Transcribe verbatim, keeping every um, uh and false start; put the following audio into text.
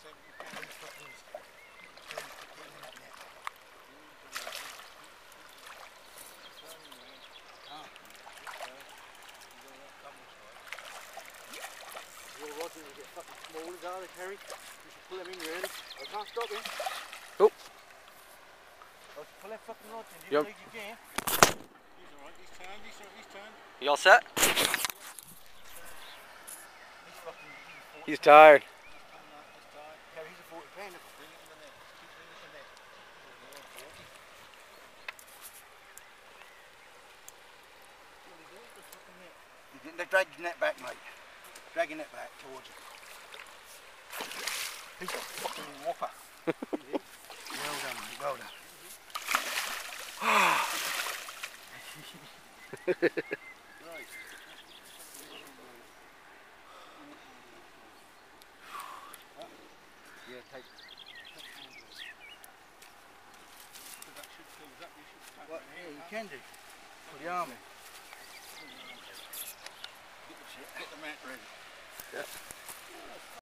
Harry, you should pull him in really. I can't stop him. Oh. I should pull that fucking rod in. You You yep. leave your gear. He's alright, he's turned, he's, he's turned. You all set? He's fucking, he's, he's tired. He's coming out, he's tired. Yeah, he's a forty pounder. Bring it in the net. Keep bringing it in the net. They're dragging the net back, mate. Dragging it back towards you. He's a fucking whopper. Well done, mate. Well done. Right. Yeah, take. What? Yeah, you can do. For the army. Get the mat ready. Yeah.